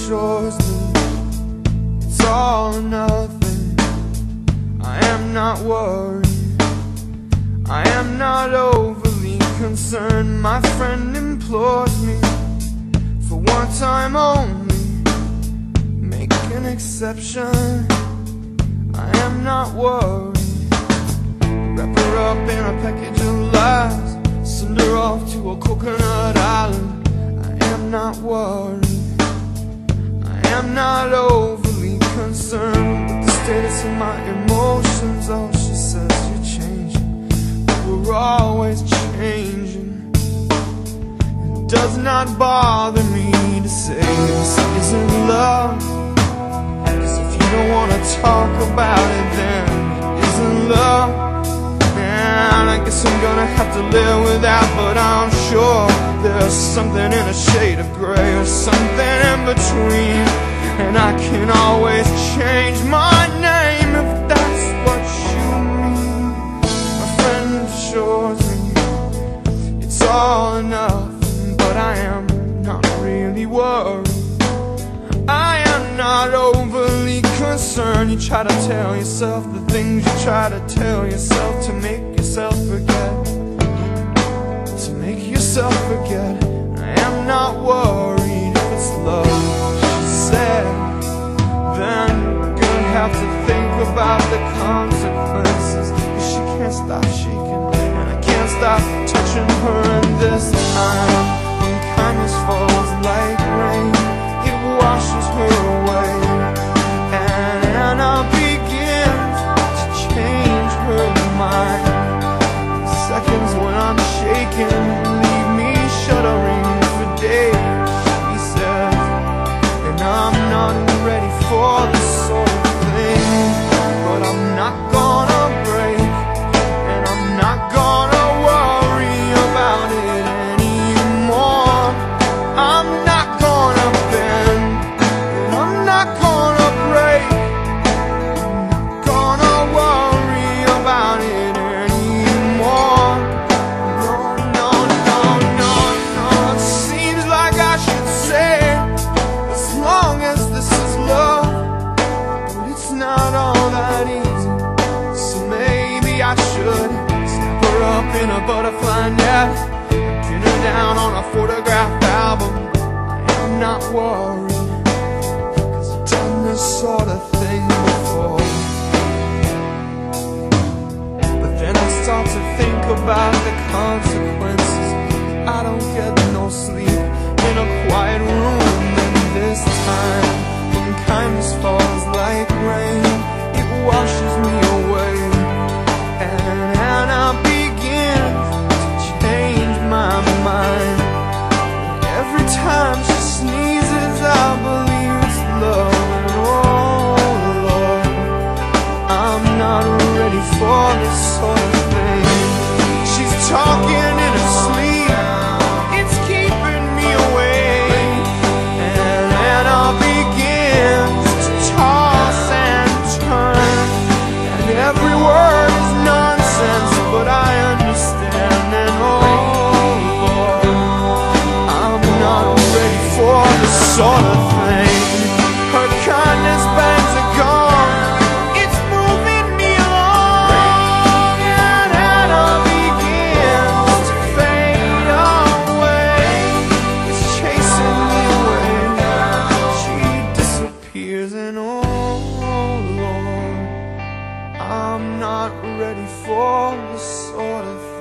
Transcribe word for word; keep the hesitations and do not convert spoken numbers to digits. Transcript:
assures me it's all or nothing. I am not worried, I am not overly concerned. My friend implores me for one time only, make an exception. I am not worried. Wrap her up in a package of lies, send her off to a coconut island. I am not worried, I am not overly concerned with the status of my emotions. Oh, she says you're changing, but we're always changing. It does not bother me to say this isn't love, 'cause if you don't wanna talk about it, then it isn't love. And I guess I'm gonna have to live with that, but I'm sure there's something in a shade of gray, or something in between, and I can always change my name if that's what you mean. My friend assures me it's all or nothing, but I am not really worried, I am not overly concerned. You try to tell yourself the things you try to tell yourself to make yourself forget, to make yourself forget. I am not worried if it's love, she said. Then you're gonna have to think about the consequences, 'cause she can't stop shaking and I can't stop touching her. And this time, when kindness falls like rain, it washes her away, and, and I'll begin to change her mind. Seconds when I'm shaking leave me shuddering for days, she says, and I'm not ready for this sort of thing, but I'm not gonna break, and I'm not gonna worry about it anymore. I'm not gonna bend, and I'm not gonna break, I'm not gonna worry about it anymore. No, no, no, no, no. It seems like I should say, as long as this is love, but it's not all that easy. So maybe I should snap her up in a butterfly net, pin her down on a photograph album. I am not worried, 'cause I've done this sort of thing before. But then I start to think about the consequences. I don't get no sleep in a quiet room, and this time, when kindness falls like rain, it washes me away, and, and I begin to change my mind. Every time she sneezes, I believe it's love. And oh Lord, I'm not ready for this sort of thing. She's talking in her sleep, it's keeping me awake, and, and I'll begin to toss and turn, and every word is nonsense, but I understand. And oh Lord, I'm not ready for this sort of thing. Her kindness bangs are gone, it's moving me along, and, and I'll begin to fade away. It's chasing me away, she disappears, and oh Lord, I'm not ready for this sort of thing.